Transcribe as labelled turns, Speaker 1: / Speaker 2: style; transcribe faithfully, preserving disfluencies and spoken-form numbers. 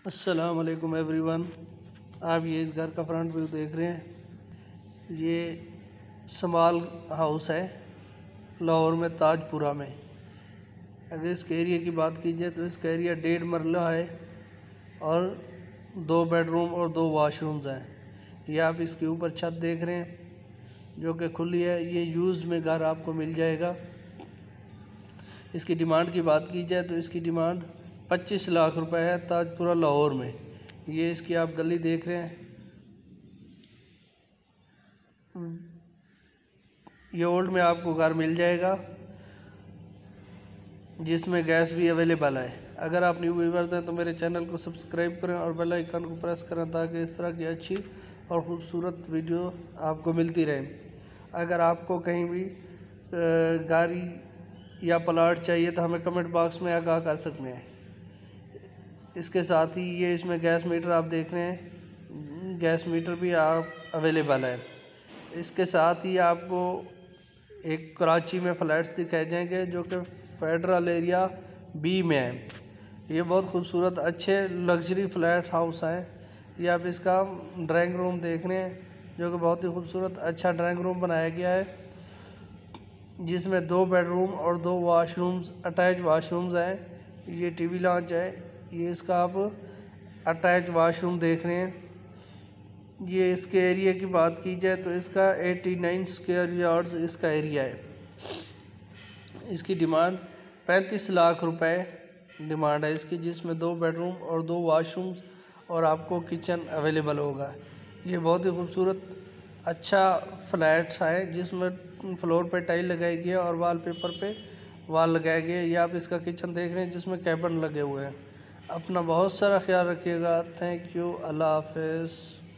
Speaker 1: अस्सलाम वालेकुम एवरीवन। आप ये इस घर का फ्रंट व्यू देख रहे हैं। ये स्मॉल हाउस है लाहौर में, ताजपुरा में। अगर इसके एरिया की बात की जाए तो इसका एरिया डेढ़ मरला है और दो बेडरूम और दो वाशरूम्स हैं। ये आप इसके ऊपर छत देख रहे हैं जो कि खुली है। ये यूज़ में घर आपको मिल जाएगा। इसकी डिमांड की बात की जाए तो इसकी डिमांड पच्चीस लाख रुपए है ताजपुरा लाहौर में। ये इसकी आप गली देख रहे हैं। ये ओल्ड में आपको घर मिल जाएगा जिसमें गैस भी अवेलेबल है। अगर आप न्यू व्यूअर्स हैं तो मेरे चैनल को सब्सक्राइब करें और बेल आइकन को प्रेस करें ताकि इस तरह की अच्छी और ख़ूबसूरत वीडियो आपको मिलती रहे। अगर आपको कहीं भी गाड़ी या प्लाट चाहिए तो हमें कमेंट बॉक्स में आगाह कर सकते हैं। इसके साथ ही ये इसमें गैस मीटर आप देख रहे हैं, गैस मीटर भी आप अवेलेबल है। इसके साथ ही आपको एक कराची में फ्लैट्स दिखाए जाएंगे जो कि फेडरल एरिया बी में है। ये बहुत खूबसूरत अच्छे लग्जरी फ्लैट हाउस है। ये आप इसका ड्राइंग रूम देख रहे हैं जो कि बहुत ही खूबसूरत अच्छा ड्राइंग रूम बनाया गया है जिसमें दो बेडरूम और दो वाशरूम्स अटैच वाशरूम्स हैं। ये टीवी लॉन्च है। ये इसका आप अटैच वाशरूम देख रहे हैं। ये इसके एरिया की बात की जाए तो इसका नवासी स्क्वायर यार्ड्स इसका एरिया है। इसकी डिमांड पैंतीस लाख रुपए डिमांड है इसकी, जिसमें दो बेडरूम और दो वाशरूम्स और आपको किचन अवेलेबल होगा। ये बहुत ही खूबसूरत अच्छा फ्लैट है जिसमें फ्लोर पे टाइल लगाई गई है और वॉलपेपर पे वॉल लगाया गया है। ये आप इसका किचन देख रहे हैं जिसमें कैबिन लगे हुए हैं। अपना बहुत सारा ख्याल रखिएगा। Thank you. अल्लाह हाफ़िज़।